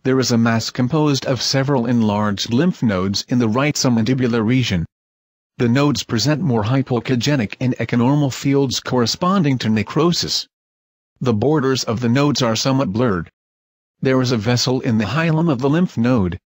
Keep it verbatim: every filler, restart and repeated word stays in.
There is a mass composed of several enlarged lymph nodes in the right submandibular region. The nodes present more hypoechogenic and echonormal fields corresponding to necrosis. The borders of the nodes are somewhat blurred. There is a vessel in the hilum of the lymph node,